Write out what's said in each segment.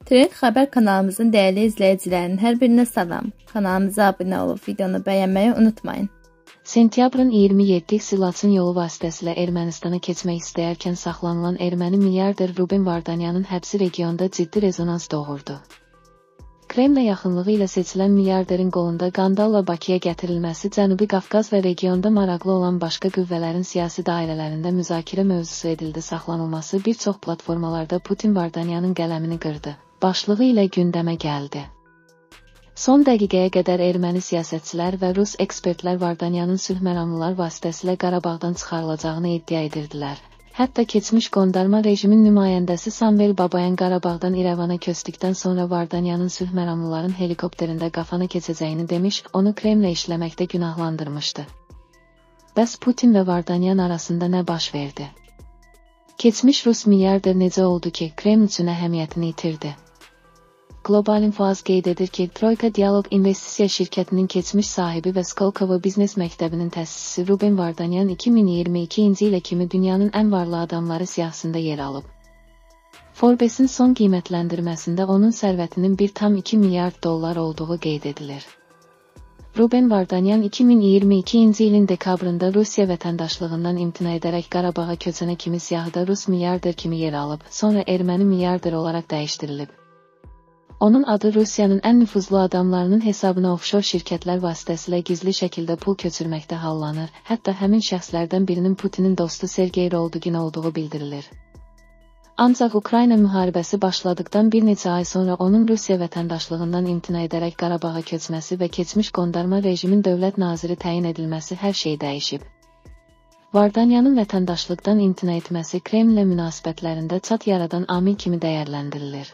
Trend Xəbər kanalımızın dəyərli izləyicilərinin hər birinə salam. Kanalımıza abunə olub videonu bəyənməyi unutmayın. Sentyabrın 27-si Laçın yolu vasitəsilə Ermənistana keçmək istəyərkən saxlanılan erməni milyarder Ruben Vardanyanın həbsi regionda ciddi rezonans doğurdu. Kremlə yaxınlığı ilə seçilən milyarderin qolunda qandalla Bakıya gətirilməsi Cənubi Qafqaz və regionda maraqlı olan başqa qüvvələrin siyasi dairələrində müzakirə mövzusu edildi. Saxlanılması bir çox platformalarda Putin Vardanyanın qələmini qırdı başlığı ilə gündəmə gəldi. Son dəqiqəyə qədər erməni siyasətçilər və rus ekspertlər Vardanyanın sülh məramlılar vasitəsilə Qarabağdan çıxarılacağını iddia edirdilər. Hətta keçmiş qondarma rejimin nümayəndəsi Samvel Babayan Qarabağdan İrəvana köçdükdən sonra Vardanyanın sülh məramlıların helikopterində qafana keçəcəyini demiş, onu Kremlə işləməkdə günahlandırmışdı. Bəs Putin və Vardanyan arasında nə baş verdi? Keçmiş rus milyarder necə oldu ki, Kreml üçün əhəmiyyətini itirdi? Global Info az qeyd edir ki, Troika Dialog İnvestisiya şirkətinin keçmiş sahibi və Skolkovo Biznes Məktəbinin təsisçisi Ruben Vardanyan 2022-ci ilə kimi dünyanın ən varlı adamları siyahısında yer alıb. Forbes-in son qiymətləndirməsində onun sərvətinin 1,2 milyard dollar olduğu qeyd edilir. Ruben Vardanyan 2022-ci ilin dekabrında Rusiya vətəndaşlığından imtina edərək Qarabağa köçənə kimi siyahıda rus milyarder kimi yer alıb, sonra erməni milyarder olaraq dəyişdirilib. Onun adı Rusiyanın ən nüfuzlu adamlarının hesabına ofşor şirkətlər vasitəsilə gizli şəkildə pul köçürməkdə hallanır, hətta həmin şəxslərdən birinin Putinin dostu Sergey Roldugin olduğu bildirilir. Ancaq Ukrayna müharibəsi başladıqdan bir neçə ay sonra onun Rusiya vətəndaşlığından imtina edərək Qarabağa köçməsi və keçmiş qondarma rejimin dövlət naziri təyin edilməsi hər şey dəyişib. Vardanyanın vətəndaşlıqdan imtina etməsi Kremllə münasibətlərində çat yaradan amil kimi dəyərləndirilir.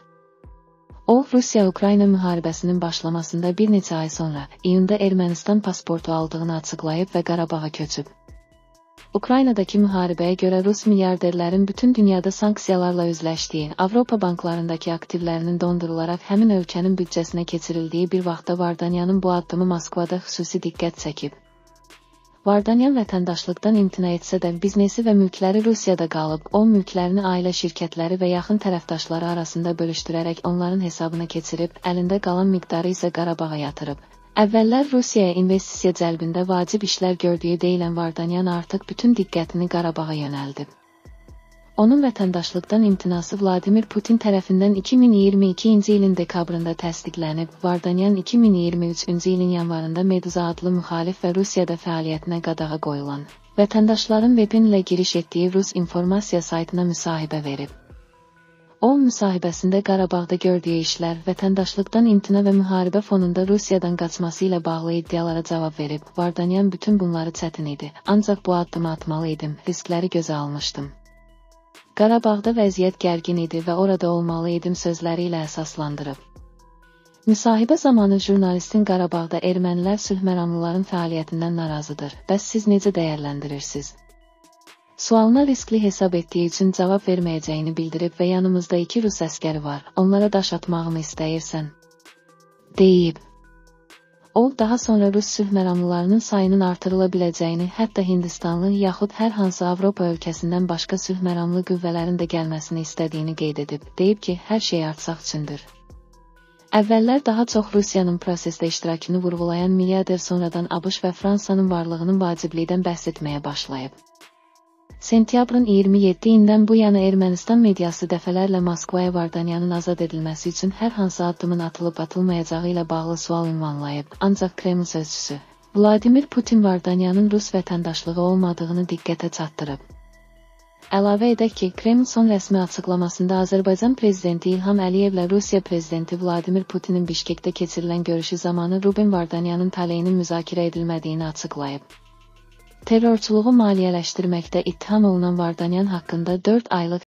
O, Rusiya-Ukrayna müharibəsinin başlamasında bir neçə ay sonra, iyunda Ermənistan pasportu aldığını açıqlayıb və Qarabağa köçüb. Ukraynadakı müharibəyə görə Rus milyarderlərin bütün dünyada sanksiyalarla üzləşdiyi, Avropa banklarındakı aktivlərinin dondurularaq həmin ölkənin büdcəsinə keçirildiyi bir vaxtda Vardanyanın bu addımı Moskvada xüsusi diqqət çəkib. Vardanyan vətəndaşlıqdan imtina etsə də biznesi və mülkləri Rusiyada qalıb, o mülklərini ailə şirkətləri və yaxın tərəfdaşları arasında bölüşdürərək onların hesabına keçirib, əlində qalan miqdarı isə Qarabağa yatırıb. Əvvəllər Rusiyaya investisiya cəlbində vacib işlər gördüyü deyilən Vardanyan artıq bütün diqqətini Qarabağa yönəldib. Onun vətəndaşlıqdan imtinası Vladimir Putin tərəfindən 2022-ci ilin dekabrında təsdiqlənib. Vardanyan 2023-cü ilin yanvarında Meduza adlı müxalif və Rusiyada fəaliyyətinə qadağa qoyulan, vətəndaşların VPN ilə giriş etdiyi Rus informasiya saytına müsahibə verib. O, müsahibəsində Qarabağda gördüyü işlər, vətəndaşlıqdan imtina və müharibə fonunda Rusiyadan qaçması ilə bağlı iddialara cavab verib. Vardanyan bütün bunları çətin idi, ancaq bu addımı atmalı idim, riskləri gözə almışdım. Qarabağda vəziyyət gərgin idi və orada olmalı idim sözləri ilə əsaslandırıb. Müsahibə zamanı jurnalistin Qarabağda ermənilər sülh məramlıların fəaliyyətindən narazıdır. Bəs siz necə dəyərləndirirsiniz? Sualına riskli hesab etdiyi üçün cavab verməyəcəyini bildirib və yanımızda 2 rus əskəri var, onlara daş atmağımı istəyirsən? Deyib. O, daha sonra rus sülh məramlılarının sayının artırıla biləcəyini, hətta Hindistanlı yaxud hər hansı Avropa ölkəsindən başqa sülh məramlı qüvvələrin də gəlməsini istədiyini qeyd edib, deyib ki, hər şey artsaq üçündür. Əvvəllər daha çox Rusiyanın prosesdə iştirakını vurğulayan milyarder sonradan ABŞ və Fransanın varlığının vaciblikdən bəhs etməyə başlayıb. Sentyabrın 27-dən bu yana Ermənistan mediası dəfələrlə Moskvaya Vardanyanın azad edilməsi üçün hər hansı addımın atılıb-atılmayacağı ilə bağlı sual ünvanlayıb, ancaq Kreml sözçüsü Vladimir Putin Vardanyanın rus vətəndaşlığı olmadığını diqqətə çatdırıb. Əlavə edək ki, Kreml son rəsmi açıqlamasında Azərbaycan prezidenti İlham Əliyevlə Rusiya prezidenti Vladimir Putinin Bişkekdə keçirilən görüşü zamanı Ruben Vardanyanın taleyinin müzakirə edilmədiyini açıqlayıb. Terrorçuluğu maliyyələşdirməkdə ittiham olunan Vardanyan haqqında 4 aylıq